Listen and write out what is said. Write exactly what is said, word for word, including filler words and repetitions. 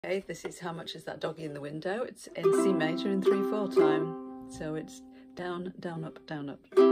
Okay, this is How Much Is That Doggie in the Window. It's in C major in three four time. So it's down, down, up, down, up.